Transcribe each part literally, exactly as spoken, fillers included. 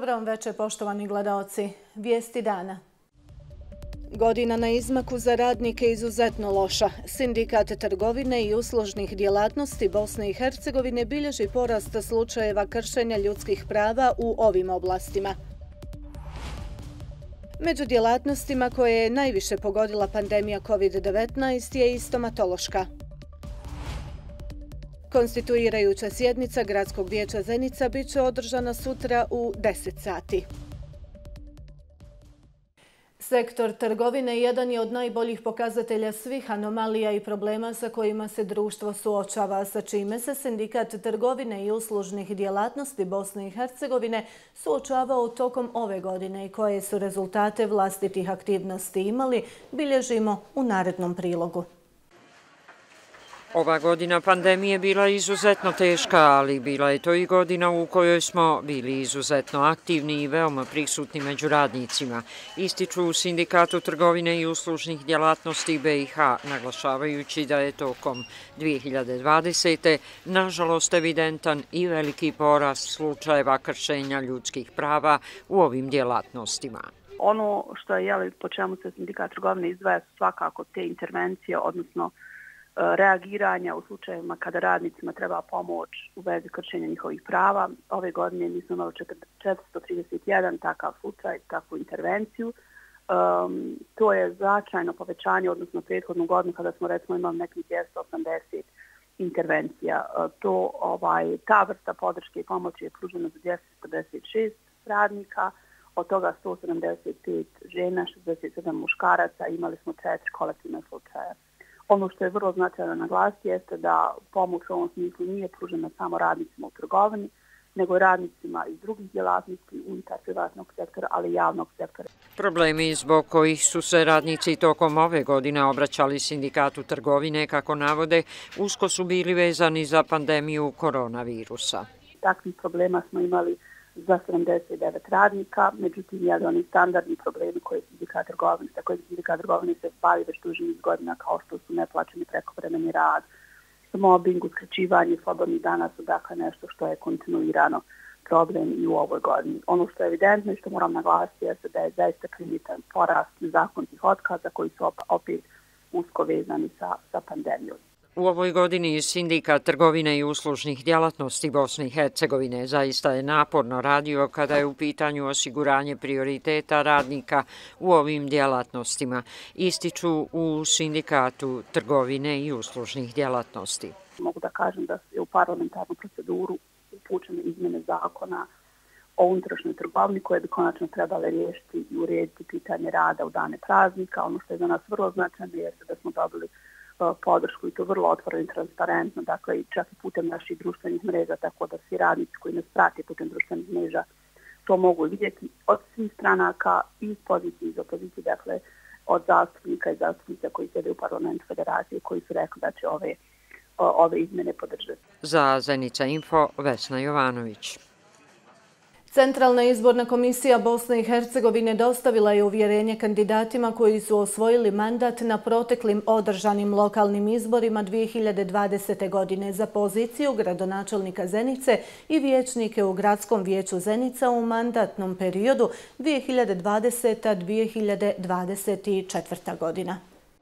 Dobro vam večer, poštovani gledaoci. Vijesti dana. Godina na izmaku za radnike izuzetno loša. Sindikat trgovine i uslužnih djelatnosti Bosne i Hercegovine bilježi porast slučajeva kršenja ljudskih prava u ovim oblastima. Među djelatnostima koje je najviše pogodila pandemija kovid devetnaest je i stomatološka. Konstituirajuća sjednica Gradskog vijeća Zenica bit će održana sutra u deset sati. Sektor trgovine jedan je od najboljih pokazatelja svih anomalija i problema sa kojima se društvo suočava, sa čime se Sindikat trgovine i uslužnih djelatnosti Bosne i Hercegovine suočavao tokom ove godine i koje su rezultate vlastitih aktivnosti imali, bilježimo u narednom prilogu. Ova godina pandemije bila izuzetno teška, ali bila je to i godina u kojoj smo bili izuzetno aktivni i veoma prisutni među radnicima, ističu u Sindikatu trgovine i uslužnih djelatnosti B i H, naglašavajući da je tokom dvije hiljade dvadesete. nažalost evidentan i veliki porast slučajeva kršenja ljudskih prava u ovim djelatnostima. Ono što je, jeli, po čemu se Sindikat trgovine izdvaja su svakako te intervencije, odnosno reagiranja u slučajevima kada radnicima treba pomoć u vezi kršenja njihovih prava. Ove godine mi smo imali četiristo trideset jedan takav slučaj, takvu intervenciju. Um, to je značajno povećanje, odnosno prethodnu godinu kada smo recimo imali nekih dvjesto osamdeset intervencija. Uh, to, ovaj, ta vrsta podrške i pomoći je pružena za dvjesto četrdeset šest radnika, od toga sto sedamdeset pet žena, šezdeset sedam muškaraca, imali smo četiri kolektivne slučaje. Ono što je vrlo značajno naglasiti jeste da pomoć u ovom smislu nije pružena samo radnicima u trgovini, nego i radnicima iz drugih djelatnosti unutar privatnog sektora, ali i javnog sektora. Problemi zbog kojih su se radnici tokom ove godine obraćali Sindikatu trgovine, kako navode, usko su bili vezani za pandemiju koronavirusa. Takvih problema smo imali za sedamdeset devet radnika, međutim, jeli oni standardni problemi koje Sindikat trgovine, sa kojim Sindikat trgovine se bavi već duži niz godina, kao što su neplaćeni prekovremeni rad, mobbing, uskraćivanje slobodnih dana su dakle nešto što je kontinuirano problem i u ovoj godini. Ono što je evidentno i što moram naglasiti je da je zaista primjetan porast nezakonitih otkaza koji su opet usko vezani sa, sa pandemijom. U ovoj godini Sindikat trgovine i uslužnih djelatnosti Bosne i Hercegovine zaista je naporno radio kada je u pitanju osiguranje prioriteta radnika u ovim djelatnostima, ističu u Sindikatu trgovine i uslužnih djelatnosti. Mogu da kažem da je u parlamentarnu proceduru upućene izmjene zakona o unutrašnjoj trgovini koje bi konačno trebale riješiti i urediti pitanje rada u dane praznika. Ono što je za nas vrlo značajno je da smo dobili podršku i to vrlo otvoreno i transparentno, dakle i čak i putem naših društvenih mreža, tako da svi radnici koji nas prate putem društvenih mreža to mogu vidjeti od svih stranaka i iz pozicije i iz opozicije, dakle od zastupnika i zastupnica koji sjede u parlamentu federacije koji su rekli da će ove, ove izmjene podržati. Za Zenica Info, Vesna Jovanović. Centralna izborna komisija Bosne i Hercegovine dostavila je uvjerenje kandidatima koji su osvojili mandat na proteklim održanim lokalnim izborima dvije hiljade dvadesete. godine za poziciju gradonačelnika Zenice i vijećnike u Gradskom vijeću Zenica u mandatnom periodu dvije hiljade dvadeseta do dvije hiljade dvadeset četvrta. godina.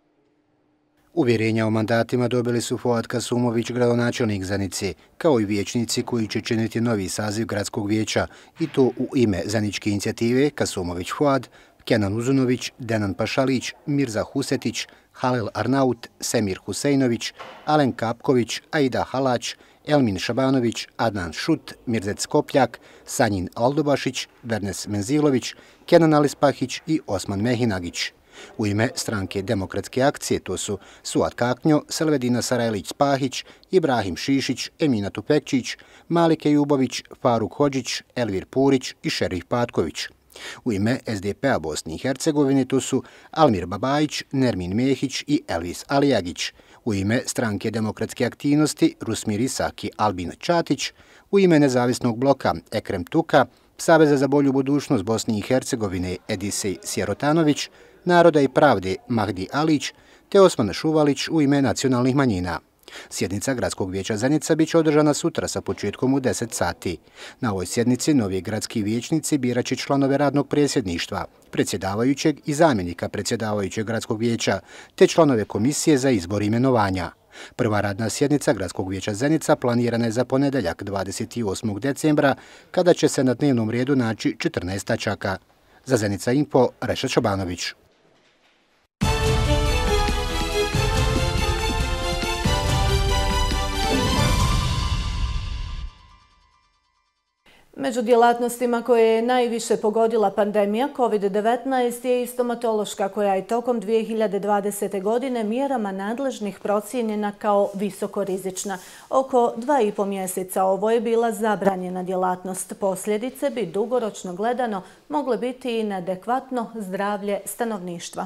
Uvjerenja o mandatima dobili su Fuad Kasumović, gradonačelnik Zenice, kao i vijećnici koji će činiti novi saziv gradskog vijeća, i to u ime Zeničke inicijative Kasumović Fuad, Kenan Uzunović, Denan Pašalić, Mirza Husetić, Halil Arnaut, Semir Husejnović, Alen Kapković, Aida Halać, Elmin Šabanović, Adnan Šut, Mirzet Skopljak, Sanjin Aldobašić, Vernes Menzilović, Kenan Alispahić i Osman Mehinagić. U ime stranke Demokratske akcije to su Suat Kaknjo, Selvedina Sarajlić-Spahić, Ibrahim Šišić, Emina Tupekčić, Malike Jubović, Faruk Hodžić, Elvir Purić i Šerif Patković. U ime S D P-a Bosne i Hercegovine to su Almir Babajić, Nermin Mehić i Elvis Alijagić. U ime stranke Demokratske aktivnosti Rusmir Isak i Albin Čatić. U ime Nezavisnog bloka Ekrem Tuka, Saveza za bolju budućnost Bosne i Hercegovine Edisej Sjerotanović, Naroda i pravde Mahdi Alić te Osman Šuvalić u ime nacionalnih manjina. Sjednica Gradskog vijeća Zenica biće održana sutra sa početkom u deset sati. Na ovoj sjednici novi gradski vijećnici birat će članove radnog predsjedništva, predsjedavajućeg i zamjenika predsjedavajućeg Gradskog vijeća, te članove komisije za izbor imenovanja. Prva radna sjednica Gradskog vijeća Zenica planirana je za ponedeljak dvadeset osmog decembra, kada će se na dnevnom redu naći četrnaest tačaka. Za Zenica Info, Reša Čobanović. Među djelatnostima koje je najviše pogodila pandemija kovid devetnaest je i stomatološka, koja je tokom dvije hiljade dvadesete. godine mjerama nadležnih procijenjena kao visokorizična. Oko dva i po mjeseca ovo je bila zabranjena djelatnost. Posljedice bi dugoročno gledano mogle biti i neadekvatno zdravlje stanovništva.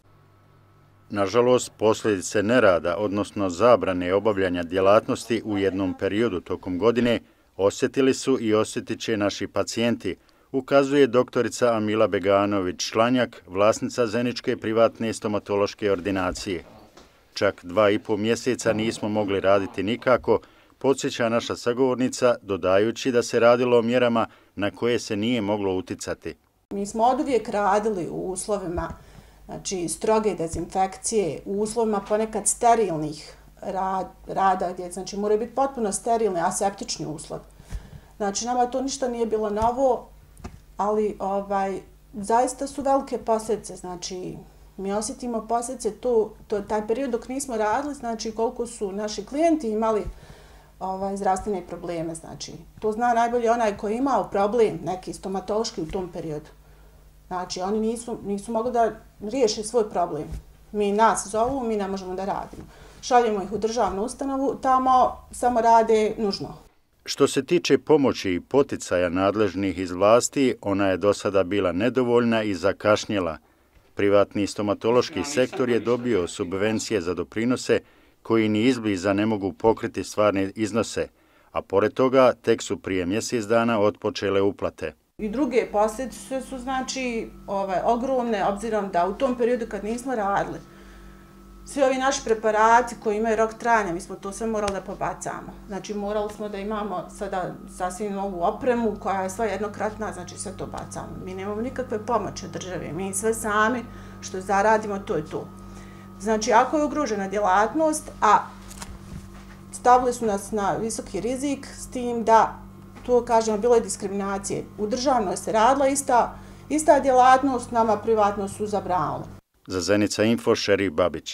Nažalost, posljedice nerada, odnosno zabrane obavljanja djelatnosti u jednom periodu tokom godine, osjetili su i osjetit će naši pacijenti, ukazuje doktorica Amila Beganović-Šlanjak, vlasnica Zeničke privatne stomatološke ordinacije. Čak dva i po mjeseca nismo mogli raditi nikako, podsjeća naša sagovornica, dodajući da se radilo o mjerama na koje se nije moglo uticati. Mi smo oduvijek radili u uslovima, znači, stroge dezinfekcije, u uslovima ponekad sterilnih Rad, rada gdje znači, moraju biti potpuno sterilni, aseptični uslovi. Znači, nama to ništa nije bilo novo, ali ovaj, zaista su velike posljedice. Znači, mi osjetimo posljedice to, to, taj period dok nismo radili, znači koliko su naši klijenti imali ovaj, zdravstvene probleme. Znači, to zna najbolje onaj koji je imao problem, neki stomatološki u tom periodu. Znači, oni nisu, nisu mogli da riješe svoj problem. Mi nas zovu, mi ne možemo da radimo. Šaljemo ih u državnu ustanovu, tamo samo rade nužno. Što se tiče pomoći i poticaja nadležnih iz vlasti, ona je do sada bila nedovoljna i zakašnjela. Privatni stomatološki sektor je dobio subvencije za doprinose koji ni izbliza ne mogu pokriti stvarne iznose, a pored toga tek su prije mjesec dana otpočele uplate. I druge posljedice su znači ovaj, ogromne, obzirom da u tom periodu kad nismo radili, svi ovi naši preparati koji imaju rok trajanja, mi smo to sve morali da pobacamo. Znači morali smo da imamo sada sasvim novu opremu koja je sva jednokratna, znači sve to bacamo. Mi nemamo nikakve pomoći od države, mi sve sami što zaradimo, to je to. Znači ako je ugrožena djelatnost, a stavili su nas na visoki rizik s tim da, to kažemo, bilo je diskriminacije. U državnoj se radila ista, ista djelatnost, nama privatno su zabranili. Za Zenica Info, Šerif Babić.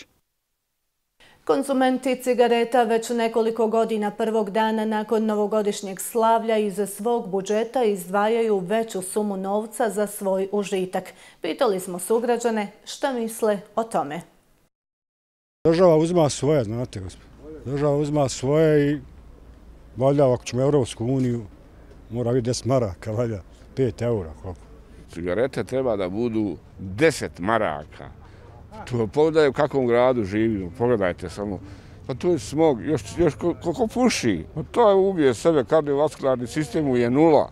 Konzumenti cigareta već nekoliko godina prvog dana nakon novogodišnjeg slavlja iz svog budžeta izdvajaju veću sumu novca za svoj užitak. Pitali smo sugrađane šta misle o tome. Država uzima svoje, znate gospod. Država uzima svoje i valjda ako ćemo Evropsku uniju mora biti deset maraka, valjda pet eura. Koliko. Cigarete treba da budu deset maraka. To pogledaj u kakvom gradu živimo, pogledajte samo. Pa to je smog, još, još koliko puši. Pa to je ubije sebe, kardiovaskularni sistem mu je nula.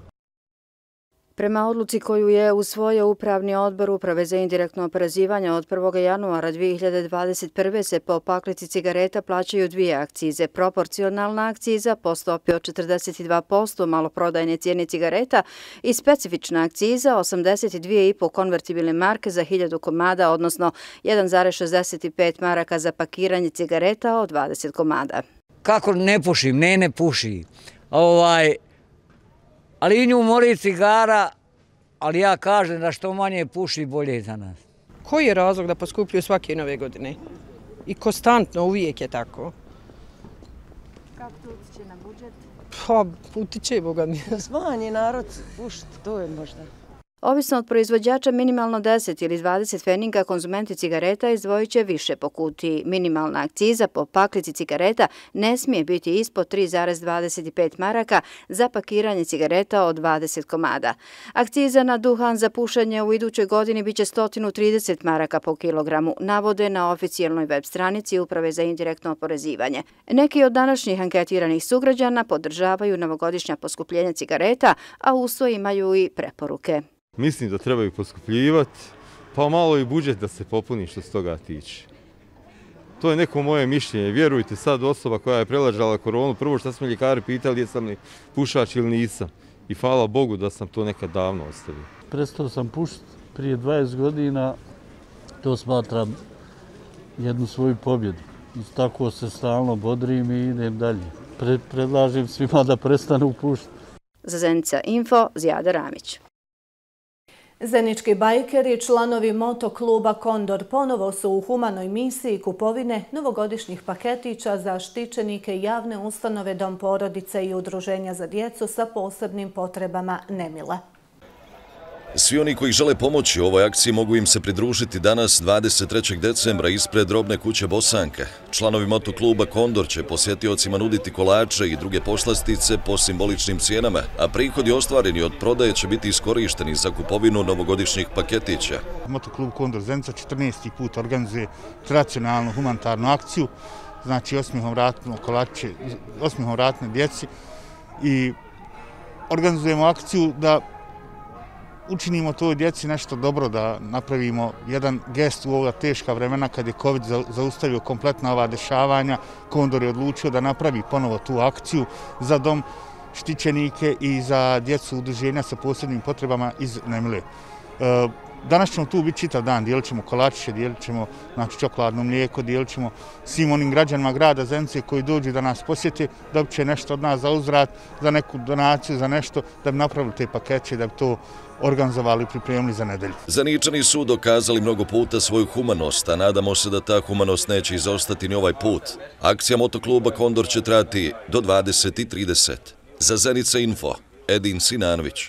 Prema odluci koju je usvojio Upravni odbor Uprave za indirektno oporezivanje od prvog januara dvije hiljade dvadeset prve. se po paklici cigareta plaćaju dvije akcize. Proporcionalna akciza po stopi od četrdeset dva posto maloprodajne cijene cigareta i specifična akciza osamdeset dvije i po konvertibilne marke za hiljadu komada, odnosno jedan zarez šezdeset pet maraka za pakiranje cigareta od dvadeset komada. Kako ne pušim, ne ne puši. Ovaj... Ali i nju mori cigara, ali ja kažem da što manje puši bolje za nas. Koji je razlog da poskupljuju svake nove godine? I konstantno, uvijek je tako. Kako to utiče na budžet? Pa, utiče, boga mi. Smanji narod pušiti, to je možda. Ovisno od proizvođača, minimalno deset ili dvadeset pfenninga konzumenti cigareta izdvojit će više po kutiji. Minimalna akciza po paklici cigareta ne smije biti ispod tri zarez dvadeset pet maraka za pakiranje cigareta od dvadeset komada. Akciza na duhan za pušenje u idućoj godini biće sto trideset maraka po kilogramu, navode na oficijalnoj web stranici Uprave za indirektno oporezivanje. Neki od današnjih anketiranih sugrađana podržavaju novogodišnja poskupljenja cigareta, a uz to imaju i preporuke. Mislim da trebaju poskupljivati, pa malo i budžet da se popuni što se toga tiče. To je neko moje mišljenje. Vjerujte, sad osoba koja je prelažala koronu, prvo što smo ljekari pitali jesam li pušač ili nisam. I hvala Bogu da sam to nekad davno ostavio. Prestao sam pušiti prije dvadeset godina, to smatram jednu svoju pobjedu. I tako se stalno bodrim i idem dalje. Pre, predlažem svima da prestanu pušiti. Za Zenica Info, Zijada Ramić. Zenički bajkeri, članovi motokluba Kondor, ponovo su u humanoj misiji kupovine novogodišnjih paketića za štićenike javne ustanove Dom porodice i udruženja za djecu sa posebnim potrebama Nemile. Svi oni koji žele pomoći u ovoj akciji mogu im se pridružiti danas dvadeset trećeg decembra ispred robne kuće Bosanke. Članovi motokluba Kondor će posjetiocima nuditi kolače i druge poslastice po simboličnim cijenama, a prihodi ostvareni od prodaje će biti iskorišteni za kupovinu novogodišnjih paketića. Motoklub Kondor Zenica četrnaesti put organizuje tradicionalnu humanitarnu akciju, znači osmihom vratno kolače, osmihom vratne djeci i organizujemo akciju da učinimo toj djeci nešto dobro, da napravimo jedan gest u ova teška vremena kad je COVID zaustavio kompletna ova dešavanja. Kondor je odlučio da napravi ponovo tu akciju za dom štićenike i za djecu udruženja sa posebnim potrebama iz Nemile. Danas ćemo tu biti čitav dan, dijelit ćemo kolačiće, dijelit ćemo znači, čokoladno mlijeko, dijelit ćemo svim onim građanima grada Zenice koji dođu da nas posjete, da bi će nešto od nas za uzvrat, za neku donaciju, za nešto, da bi napravili te pakete, da bi to organizovali i pripremili za nedelju. Zeničani su dokazali mnogo puta svoju humanost, a nadamo se da ta humanost neće izostati ni ovaj put. Akcija motokluba Kondor će trajati do dvadeset trideset. Za Zenica Info, Edin Sinanović.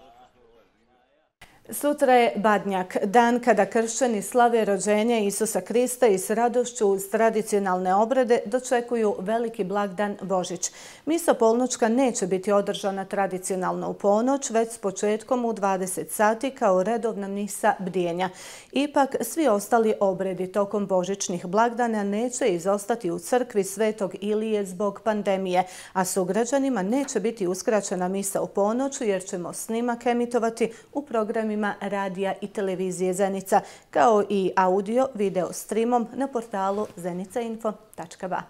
Sutra je Badnjak, dan kada kršćani slave rođenje Isusa Krista i s radošću uz tradicionalne obrede dočekuju veliki blagdan Božić. Misa polnoćka neće biti održana tradicionalno u ponoć, već s početkom u dvadeset sati kao redovna misa bdijenja. Ipak, svi ostali obredi tokom božićnih blagdana neće izostati u crkvi Svetog Ilije zbog pandemije, a sugrađanima neće biti uskraćena misa u ponoć jer ćemo snimak emitovati u programima radija i televizije Zenica, kao i audio video streamom na portalu zenica info tačka ba.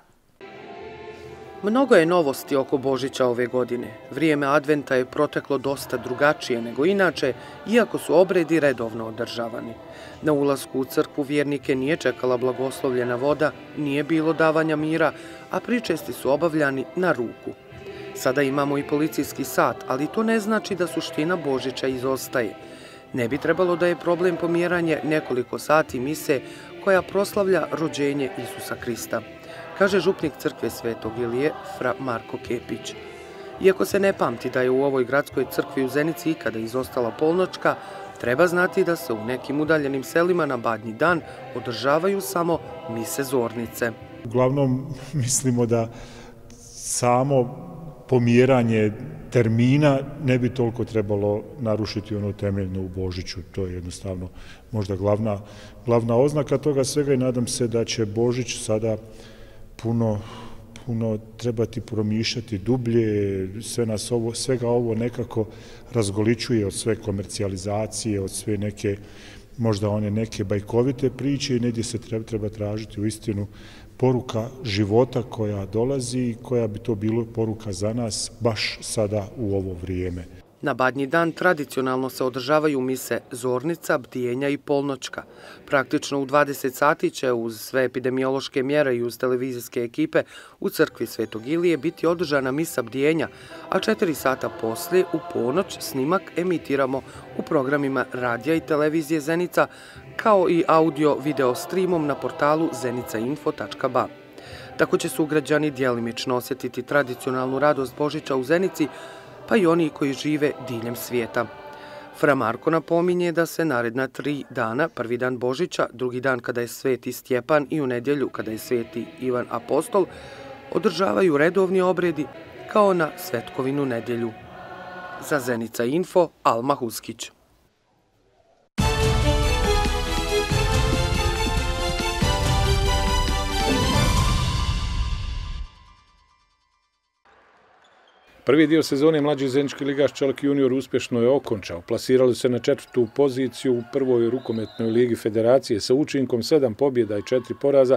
Mnogo je novosti oko Božića ove godine. Vrijeme adventa je proteklo dosta drugačije nego inače, iako su obredi redovno održavani. Na ulasku u crkvu vjernike nije čekala blagoslovljena voda, nije bilo davanja mira, a pričesti su obavljani na ruku. Sada imamo i policijski sat, ali to ne znači da suština Božića izostaje. Ne bi trebalo da je problem pomjeranje nekoliko sati mise koja proslavlja rođenje Isusa Krista, kaže župnik crkve Svetog Ilije, fra Marko Kepić. Iako se ne pamti da je u ovoj gradskoj crkvi u Zenici ikada izostala polnoćka, treba znati da se u nekim udaljenim selima na Badnji dan održavaju samo mise zornice. Uglavnom mislimo da samo pomjeranje termina ne bi toliko trebalo narušiti ono temeljno u Božiću. To je jednostavno možda glavna, glavna oznaka toga svega i nadam se da će Božić sada puno, puno trebati promišljati dublje, sve nas ovo, svega ovo nekako razgoličuje od sve komercijalizacije, od sve neke, možda one neke bajkovite priče i negdje se treba, treba tražiti u istinu poruka života koja dolazi i koja bi to bilo poruka za nas baš sada u ovo vrijeme. Na Badnji dan tradicionalno se održavaju mise zornica, bdijenja i polnoćka. Praktično u dvadeset sati će uz sve epidemiološke mjere i uz televizijske ekipe u crkvi Svetog Ilije biti održana misa bdijenja, a četiri sata poslije u ponoć snimak emitiramo u programima radija i televizije Zenica, kao i audio video streamom na portalu zenica info tačka ba. Tako će sugrađani djelimično osjetiti tradicionalnu radost Božića u Zenici, pa i oni koji žive diljem svijeta. Fra Marko napominje da se naredna tri dana, prvi dan Božića, drugi dan kada je Sveti Stjepan i u nedjelju kada je Sveti Ivan Apostol, održavaju redovni obredi kao na Svetkovinu nedjelju. Za Zenica Info, Alma Huskić. Prvi dio sezone mlađi zenički ligaš Čelik junior uspješno je okončao. Plasirali se na četvrtu poziciju u prvoj rukometnoj ligi federacije sa učinkom sedam pobjeda i četiri poraza,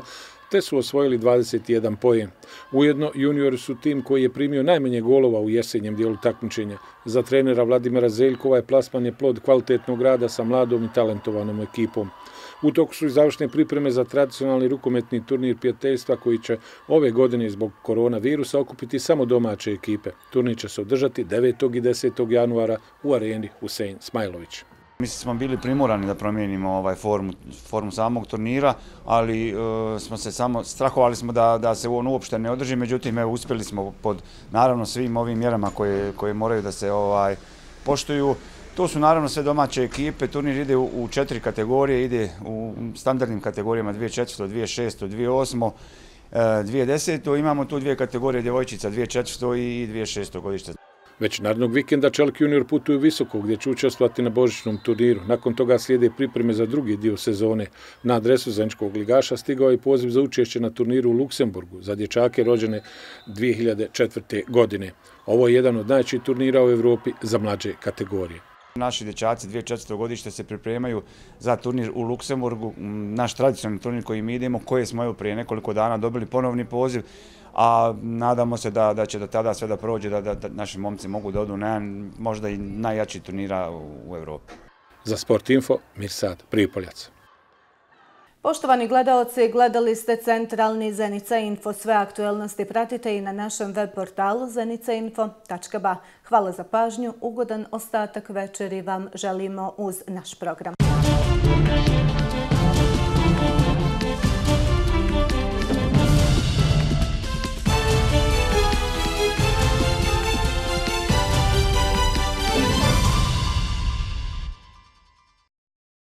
te su osvojili dvadeset jedan poen. Ujedno, juniori su tim koji je primio najmanje golova u jesenjem dijelu takmičenja. Za trenera Vladimira Zeljkova je plasman je plod kvalitetnog rada sa mladom i talentovanom ekipom. U toku su i završne pripreme za tradicionalni rukometni turnir prijateljstva koji će ove godine zbog koronavirusa okupiti samo domaće ekipe. Turnir će se održati devetog i desetog januara u areni Husein Smajlović. Mi smo bili primorani da promijenimo ovaj formu, formu samog turnira, ali e, smo se samo strahovali smo da, da se on uopšte ne održi, međutim evo, uspjeli smo pod naravno svim ovim mjerama koje, koje moraju da se ovaj poštuju. To su naravno sve domaće ekipe, turnir ide u, u četiri kategorije, ide u standardnim kategorijama dvije tisuće četvrto, dvije tisuće šesto, dvije tisuće osmo, dvije tisuće deseto. Imamo tu dvije kategorije djevojčica, dvije tisuće četvrto i dvije tisuće šesto godište. Već narednog vikenda Čelik junior putuju visoko gdje će učestvovati na božićnom turniru. Nakon toga slijede pripreme za drugi dio sezone. Na adresu zeničkog ligaša stigao je poziv za učešće na turniru u Luksemburgu za dječake rođene dvije hiljade četvrte. godine. Ovo je jedan od najjačih turnira u Evropi za mlađe kategorije. Naši dječaci dvije tisuće četvrto. godište se pripremaju za turnir u Luksemburgu, naš tradicionalni turnir koji mi idemo, koje smo evo prije nekoliko dana dobili ponovni poziv, a nadamo se da, da će do tada sve da prođe, da, da, da naši momci mogu da odu na jedan možda i najjači turnira u, u Evropi. Za Sport Info, Mirsad Prijepoljac. Poštovani gledaoci, gledali ste Centralni Zenica Info. Sve aktuelnosti pratite i na našem web portalu zenica info tačka ba. Hvala za pažnju, ugodan ostatak večeri vam želimo uz naš program.